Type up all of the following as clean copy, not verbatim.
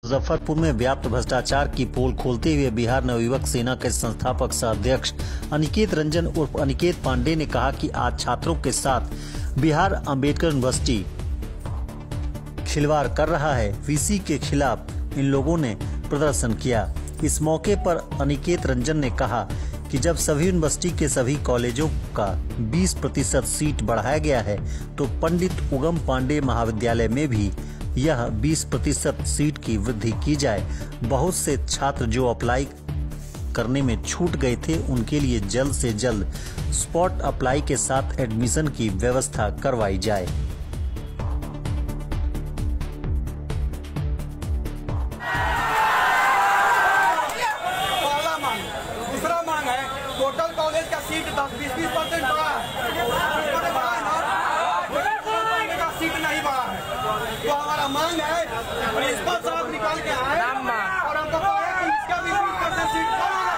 मुजफ्फरपुर में व्याप्त भ्रष्टाचार की पोल खोलते हुए बिहार नवयुवक सेना के संस्थापक सह अध्यक्ष अनिकेत रंजन उर्फ अनिकेत पांडे ने कहा कि आज छात्रों के साथ बिहार अंबेडकर यूनिवर्सिटी खिलवाड़ कर रहा है। वीसी के खिलाफ इन लोगों ने प्रदर्शन किया। इस मौके पर अनिकेत रंजन ने कहा कि जब सभी यूनिवर्सिटी के सभी कॉलेजों का 20% सीट बढ़ाया गया है तो पंडित उगम पांडे महाविद्यालय में भी यह 20% सीट की वृद्धि की जाए। बहुत से छात्र जो अप्लाई करने में छूट गए थे उनके लिए जल्द से जल्द स्पॉट अप्लाई के साथ एडमिशन की व्यवस्था करवाई जाए। टोटल कॉलेज का सीट 10-20% बढ़ा है का सीट नहीं बढ़ा है, तो हमारा मांग है प्रिंसिपल साहब निकाल के आए और हमको कहा कि इसका भी 20% सीट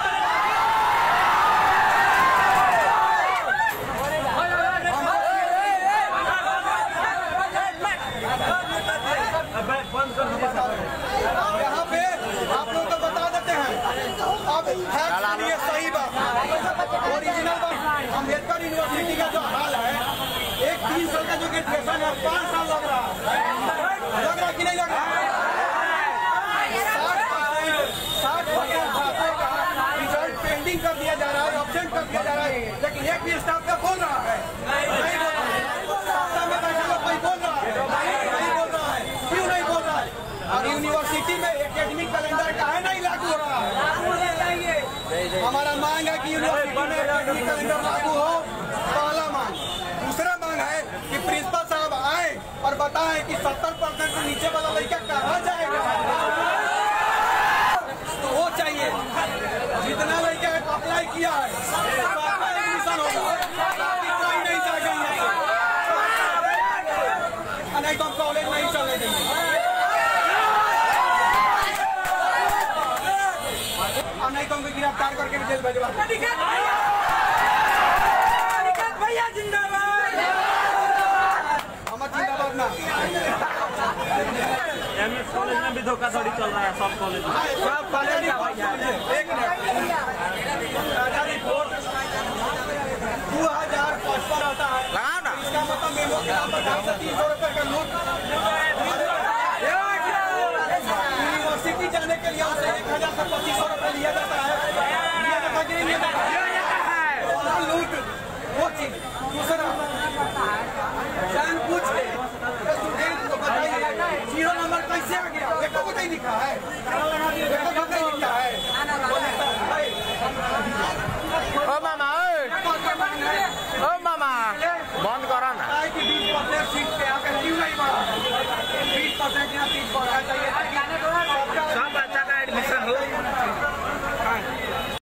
यहाँ पे आप लोग को बता देते हैं। अब ये सही बात ओरिजिनल बात, अम्बेडकर यूनिवर्सिटी का जो हाल है, एक 3 साल का जो ग्रेजुएशन है 5 साल लग रहा कि नहीं लग रहा? 60% छात्रों का रिजल्ट पेंडिंग कर दिया जा रहा है, एब्सेंट कर दिया जा रहा है, लेकिन एक भी स्टाफ का बोल रहा है नहीं बोल रहा है, कोई बोल रहा है नहीं बोल रहा है, क्यों नहीं बोल रहा है? और यूनिवर्सिटी में एकेडमिक कैलेंडर का है नहीं लागू हो रहा है। हमारा मांग है कि यूनिवर्सिटी में एकेडमिक कैलेंडर लागू हो, पहला मांग। दूसरा मांग है कि प्रिंसिपल साहब आए और बताएं कि 70% से नीचे वाला लड़का कहाँ जाएगा, तो वो चाहिए। जितना लड़का अप्लाई किया है एडमिशन होगा, कोई नहीं जाएगा नहीं तो हम कॉलेज नहीं चले देंगे, नहीं तो उनको गिरफ्तार करके भी जेल भेजवा। भैया जिंदाबाद, हम जिंदाबाद ना। एमएस कॉलेज में भी धोखाधड़ी चल रहा है, सब कॉलेज में। सब कॉलेज एक मिनट, आजादी फोर्स 2055 आता है, इसका मतलब मेमो के नाम पर 300 रुपए का नोट यूनिवर्सिटी जाने के लिए उसे 1000 से 2500 रुपए लिया जाता है, लूट। वो चीज दूसरा जान पूछ के स्टूडेंट को बताइए 0 नंबर कैसे आ गया, देखो को नहीं लिखा है, देखो को नहीं लिखा है। ओ मामा बंद करो ना कि 20% सीट पे आकर क्यों नहीं बढ़ा, 20% या 30%